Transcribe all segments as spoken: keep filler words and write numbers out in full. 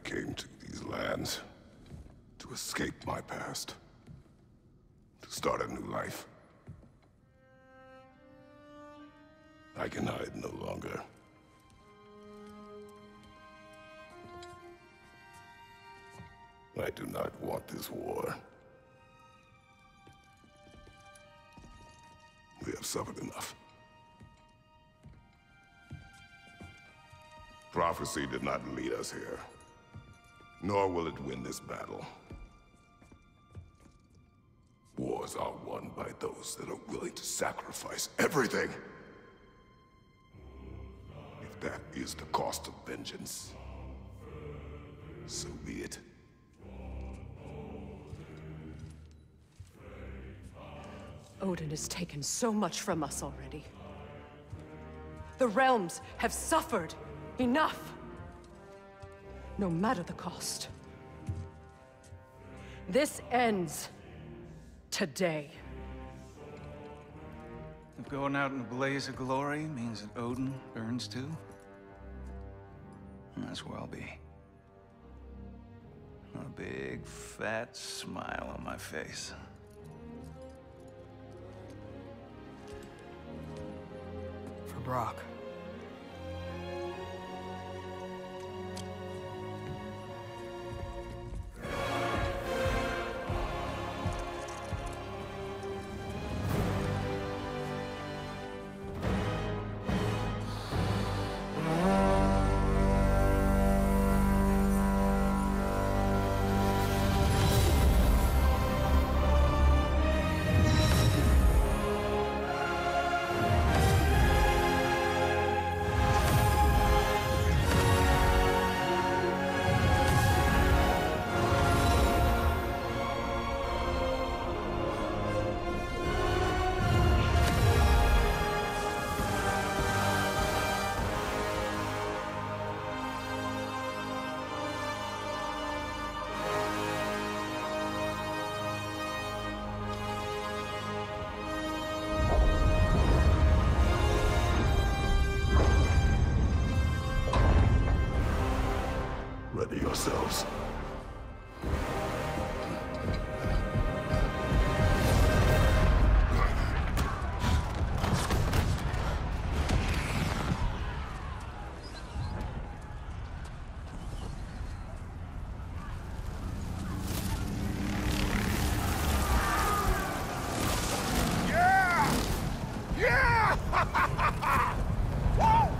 came to these lands to escape my past, to start a new life. I can hide no longer. I do not want this war. We have suffered enough. Prophecy did not lead us here, nor will it win this battle. Wars are won by those that are willing to sacrifice everything. If that is the cost of vengeance, so be it. Odin has taken so much from us already. The realms have suffered enough. No matter the cost. This ends today. If going out in a blaze of glory means that Odin burns too, that's where I'll be. A big, fat smile on my face. For Brok. Ready yourselves. Yeah! Yeah! Whoa!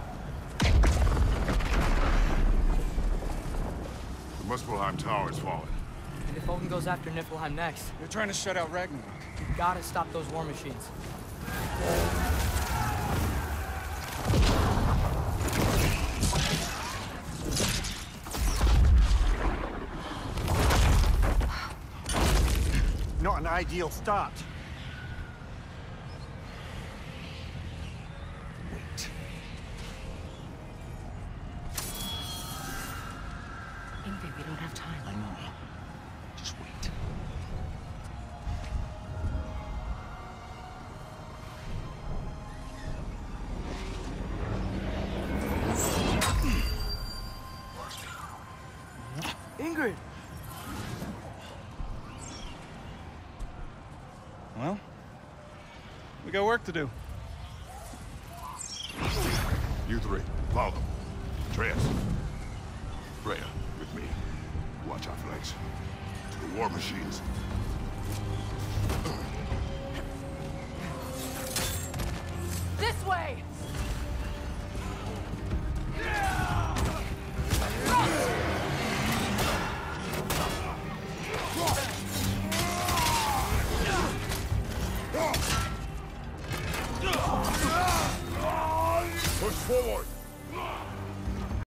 The Muspelheim Tower is falling. And if Odin goes after Niflheim next, They're trying to shut out Ragnarok. you gotta stop those war machines. Not an ideal start. Wait. Ingrid, we don't have time. I know. Just wait. Ingrid! Well, we got work to do. You three, follow them. Atreus, Freya, with me. Watch our flanks. To the war machines. This way!